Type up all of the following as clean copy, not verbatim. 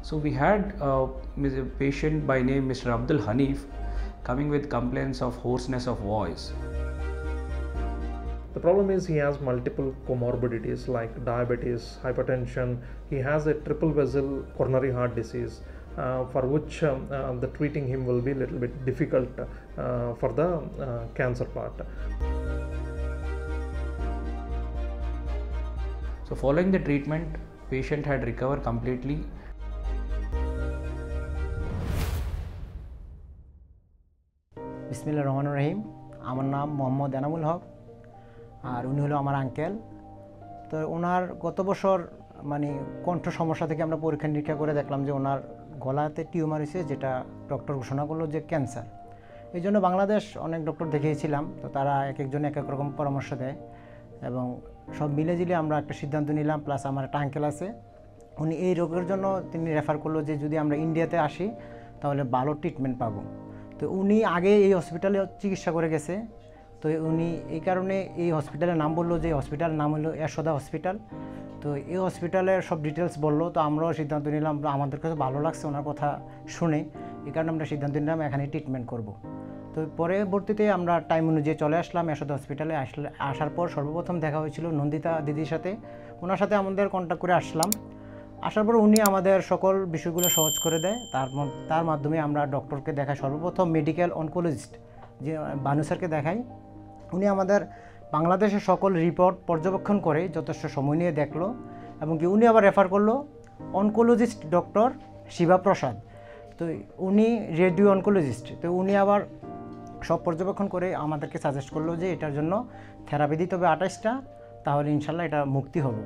So we had a patient by name Mr. Abdul Hanif coming with complaints of hoarseness of voice. The problem is he has multiple comorbidities like diabetes, hypertension. He has a triple vessel coronary heart disease, for which the treating him will be a little bit difficult for the cancer part. So following the treatment, patient had recovered completely. বিসমিল্লাহির রহমানির রহিম। আমার নাম মোহাম্মদ এনামুল হক, আর উনি হলো আমার uncle. তো ওনার গত বছর মানে কণ্ঠ সমস্যা থেকে আমরা পরীক্ষা নিরীক্ষা করে দেখলাম যে ওনার গলাতে টিউমার হয়েছে, যেটা ডক্টর ঘোষণা করলো যে ক্যান্সার। এই জন্য বাংলাদেশ অনেক ডক্টর দেখিয়েছিলাম, তো তারা এক একজন এক এক রকম পরামর্শ দেয় এবং সব মিলেজিলে আমরা একটা সিদ্ধান্ত নিলাম। প্লাস আমার একটা আঙ্কেল আছে, উনি এই রোগের জন্য তিনি রেফার করলো যে যদি আমরা ইন্ডিয়াতে আসি তাহলে ভালো ট্রিটমেন্ট পাবো। তো উনি আগে এই হসপিটালে চিকিৎসা করে গেছে, তো উনি এই কারণে এই হসপিটালের নাম বললো যে হসপিটালের নাম হলো যশোদা হসপিটাল। তো এই হসপিটালের সব ডিটেলস বললো, তো আমরাও সিদ্ধান্ত নিলাম, আমাদের কাছে ভালো লাগছে ওনার কথা শুনে, এই কারণে আমরা সিদ্ধান্ত নিলাম এখানে ট্রিটমেন্ট করব। তো পরবর্তীতে আমরা টাইম অনুযায়ী চলে আসলাম যশোদা হসপিটালে। আসার পর সর্বপ্রথম দেখা হয়েছিল নন্দিতা দিদির সাথে, ওনার সাথে আমাদের কন্ট্যাক্ট করে আসলাম। আসার পর উনি আমাদের সকল বিষয়গুলো সহজ করে দেয়। তার মাধ্যমে আমরা ডক্টরকে দেখাই, সর্বপ্রথম মেডিকেল অনকোলজিস্ট যে বানু স্যারকে দেখাই। উনি আমাদের বাংলাদেশের সকল রিপোর্ট পর্যবেক্ষণ করে যথেষ্ট সময় নিয়ে দেখলো, এবং কি উনি আবার রেফার করলো অনকোলজিস্ট ডক্টর শিবা প্রসাদ। তো উনি রেডিও অনকোলজিস্ট, তো উনি আবার সব পর্যবেক্ষণ করে আমাদেরকে সাজেস্ট করলো যে এটার জন্য থেরাপি দিতে হবে 28টা, তাহলে ইনশাল্লাহ এটা মুক্তি হবে।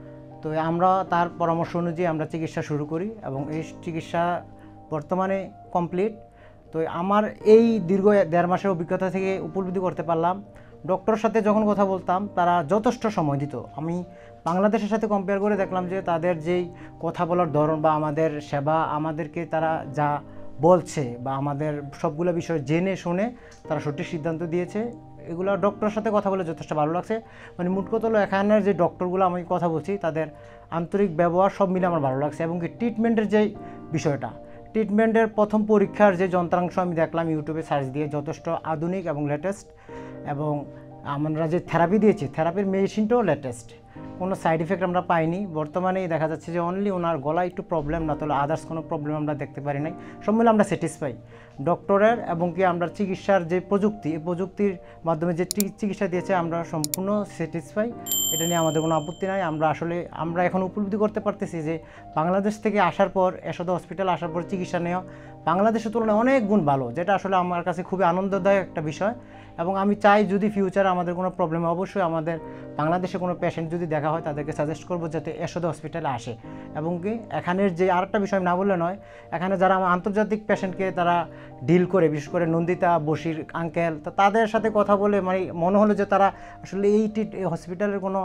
তো আমরা তার পরামর্শ অনুযায়ী আমরা চিকিৎসা শুরু করি এবং এই চিকিৎসা বর্তমানে কমপ্লিট। তো আমার এই দীর্ঘ 1.5 মাসের অভিজ্ঞতা থেকে উপলব্ধি করতে পারলাম, ডক্টরের সাথে যখন কথা বলতাম তারা যথেষ্ট সময় দিত। আমি বাংলাদেশের সাথে কম্পেয়ার করে দেখলাম যে তাদের যেই কথা বলার ধরন বা আমাদের সেবা, আমাদেরকে তারা যা বলছে বা আমাদের সবগুলো বিষয় জেনে শুনে তারা সঠিক সিদ্ধান্ত দিয়েছে, এগুলো ডক্টরের সাথে কথা বলে যথেষ্ট ভালো লাগছে। মানে মোট কথা হলো এখানের যে ডক্টরগুলো আমি কথা বলছি তাদের আন্তরিক ব্যবহার সব মিলে আমার ভালো লাগছে। এবং কি ট্রিটমেন্টের যে বিষয়টা, ট্রিটমেন্টের প্রথম পরীক্ষার যে যন্ত্রাংশ আমি দেখলাম ইউটিউবে সার্চ দিয়ে, যথেষ্ট আধুনিক এবং লেটেস্ট। এবং আমরা যে থেরাপি দিয়েছি, থেরাপির মেডিসিনটাও লেটেস্ট, কোনো সাইড এফেক্ট আমরা পাইনি। বর্তমানে দেখা যাচ্ছে যে অনলি ওনার গলায় একটু প্রবলেম, না তাহলে আদার্স কোনো প্রবলেম আমরা দেখতে পারি নাই। সব মিলে আমরা স্যাটিসফাই ডক্টরের, এবং কি আমরা চিকিৎসার যে প্রযুক্তি, এই প্রযুক্তির মাধ্যমে যে চিকিৎসা দিয়েছে আমরা সম্পূর্ণ স্যাটিসফাই। এটা নিয়ে আমাদের কোনো আপত্তি নাই। আমরা এখন উপলব্ধি করতে পারতেছি যে বাংলাদেশ থেকে আসার পর, যশোদা হসপিটাল আসার পর চিকিৎসা নেওয়া বাংলাদেশের তুলনায় অনেক গুণ ভালো, যেটা আসলে আমার কাছে খুবই আনন্দদায়ক একটা বিষয়। এবং আমি চাই যদি ফিউচারে আমাদের কোনো প্রবলেম, অবশ্যই আমাদের বাংলাদেশে কোনো পেশেন্ট যদি দেখা হয় তাদেরকে সাজেস্ট করবো যাতে যশোদা হসপিটালে আসে। এবং কি এখানের যে আরেকটা বিষয় না বললে নয়, এখানে যারা আমার আন্তর্জাতিক পেশেন্টকে তারা ডিল করে, বিশেষ করে নন্দিতা, বশির আঙ্কেল, তো তাদের সাথে কথা বলে মানে মনে হলো যে তারা আসলে এই হসপিটালের কোনো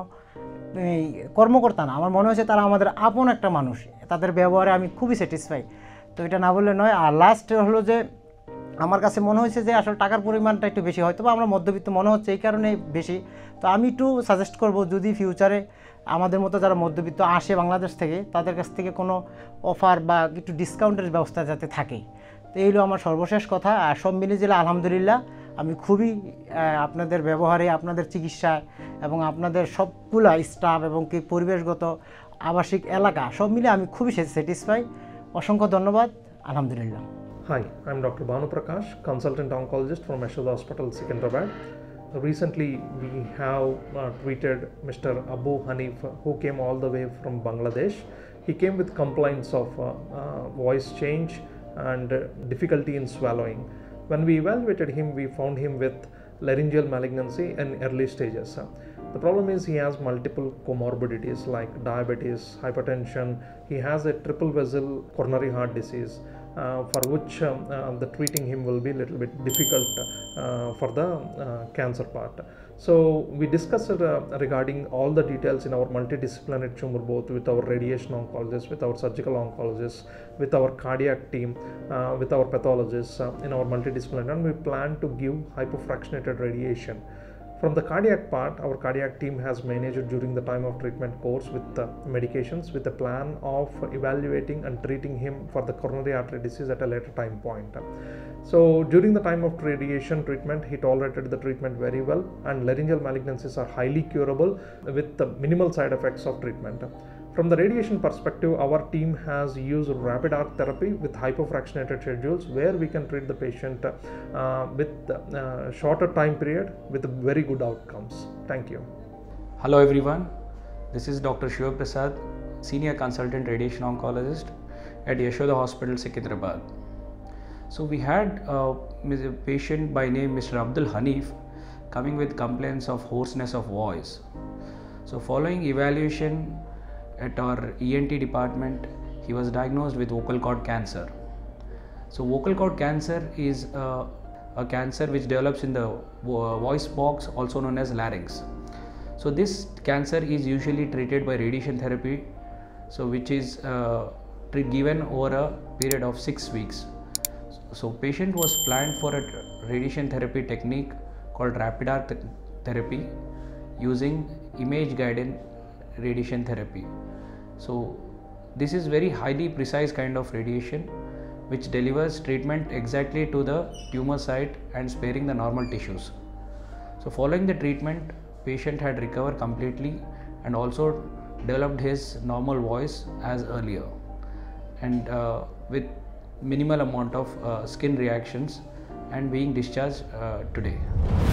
কর্মকর্তা না, আমার মনে হয়েছে তারা আমাদের আপন একটা মানুষ। তাদের ব্যবহারে আমি খুবই স্যাটিসফাই, তো এটা না বললে নয়। আর লাস্ট হলো যে আমার কাছে মনে হয়েছে যে আসলে টাকার পরিমাণটা একটু বেশি, হয়তো বা আমরা মধ্যবিত্ত মনে হচ্ছে এই কারণে বেশি। তো আমি একটু সাজেস্ট করব যদি ফিউচারে আমাদের মতো যারা মধ্যবিত্ত আসে বাংলাদেশ থেকে, তাদের কাছ থেকে কোনো অফার বা একটু ডিসকাউন্টের ব্যবস্থা যাতে থাকে। তো এই হলো আমার সর্বশেষ কথা। আর সব মিলে জেলা আলহামদুলিল্লাহ আমি খুবই আপনাদের ব্যবহারে, আপনাদের চিকিৎসা এবং আপনাদের সবগুলা স্টাফ এবং কি পরিবেশগত আবাসিক এলাকা সব মিলে আমি খুবই স্যাটিসফাই। অসংখ্য ধন্যবাদ। আলহামদুলিল্লাহ। Hi, I'm Dr. Banu Prakash, consultant oncologist from Yashoda Hospital, Secunderabad. Recently, we have treated Mr. Abu Hanif, who came all the way from Bangladesh. He came with complaints of voice change and difficulty in swallowing. When we evaluated him, we found him with laryngeal malignancy in early stages. The problem is he has multiple comorbidities like diabetes, hypertension. He has a triple vessel coronary heart disease, for which the treating him will be a little bit difficult for the cancer part. So we discussed regarding all the details in our multidisciplinary tumor, both with our radiation oncologist, with our surgical oncologist, with our cardiac team, with our pathologists in our multidisciplinary, and we plan to give hypofractionated radiation From the cardiac part, our cardiac team has managed during the time of treatment course with medications with a plan of evaluating and treating him for the coronary artery disease at a later time point. So during the time of radiation treatment, he tolerated the treatment very well, and laryngeal malignancies are highly curable with the minimal side effects of treatment. From the radiation perspective, our team has used rapid arc therapy with hypofractionated schedules where we can treat the patient with shorter time period with very good outcomes. Thank you. Hello everyone, this is Dr. Shiva Prasad, Senior Consultant Radiation Oncologist at Yashoda Hospital, Secunderabad. So we had a patient by name Mr. Abdul Hanif coming with complaints of hoarseness of voice. So following evaluation at our ENT department, he was diagnosed with vocal cord cancer. So vocal cord cancer is a cancer which develops in the voice box, also known as larynx. So this cancer is usually treated by radiation therapy, so which is given over a period of 6 weeks. So patient was planned for a radiation therapy technique called rapid arc therapy using image guided radiation therapy. So this is very highly precise kind of radiation which delivers treatment exactly to the tumor site and sparing the normal tissues. So following the treatment, patient had recovered completely and also developed his normal voice as earlier, and with minimal amount of skin reactions, and being discharged today.